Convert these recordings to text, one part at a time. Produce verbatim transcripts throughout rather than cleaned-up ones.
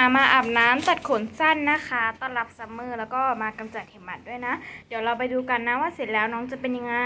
มามาอาบน้ำตัดขนสั้นนะคะต้อนรับซัมเมอร์แล้วก็มากำจัดเห็บหมัดด้วยนะเดี๋ยวเราไปดูกันนะว่าเสร็จแล้วน้องจะเป็นยังไง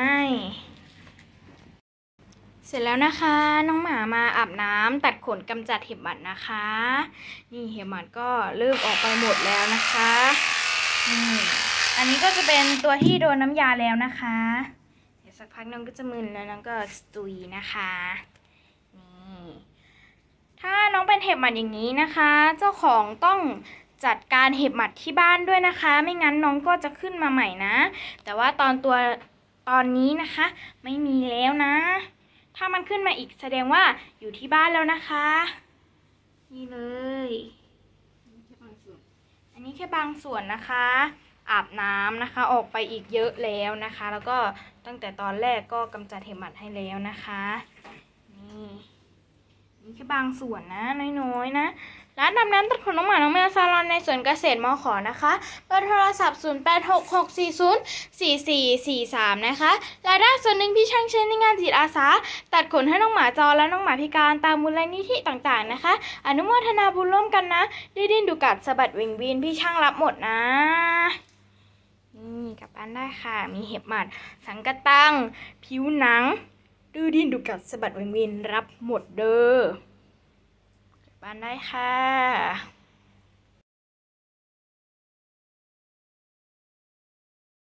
เสร็จแล้วนะคะน้องหมามาอาบน้ำตัดขนกำจัดเห็บหมัดนะคะนี่เห็บหมัดก็เริ่มออกไปหมดแล้วนะคะนี่อันนี้ก็จะเป็นตัวที่โดนน้ำยาแล้วนะคะเดี๋ยวสักพักน้องก็จะมึนแล้วน้องก็สตุยนะคะนี่ถ้าน้องเป็นเห็บหมัดอย่างนี้นะคะเจ้าของต้องจัดการเห็บหมัดที่บ้านด้วยนะคะไม่งั้นน้องก็จะขึ้นมาใหม่นะแต่ว่าตอนตัวตอนนี้นะคะไม่มีแล้วนะถ้ามันขึ้นมาอีกแสดงว่าอยู่ที่บ้านแล้วนะคะนี่เลยอันนี้แค่บางส่วนนะคะอาบน้ำนะคะออกไปอีกเยอะแล้วนะคะแล้วก็ตั้งแต่ตอนแรกก็กำจัดเห็บหมัดให้แล้วนะคะนี่นี่แค่บางส่วนนะน้อยๆนะร้านทำน้ำตัดขนน้องหมาน้องแมวซาลอนในสวนเกษตรมข.นะคะเบอร์โทรศัพท์ศูนย์ แปด หก หก สี่ ศูนย์ สี่ สี่ สี่ สามนะคะรายได้ส่วนหนึ่งพี่ช่างใช้ในงานจิตอาสาตัดขนให้น้องหมาจรและน้องหมาพิการตามมูลนิธิต่างๆนะคะอนุโมทนาบุญร่วมกันนะได้ดิ้นดูกัดสะบัดเว่งวีนพี่ช่างรับหมดนะนี่กลับบ้านได้ค่ะมีเห็บหมัดสังกะตังผิวหนังดื้อดิ้นดูกัดสะบัดเว่งวีนรับหมดเด้อบ้านได้ค่ะ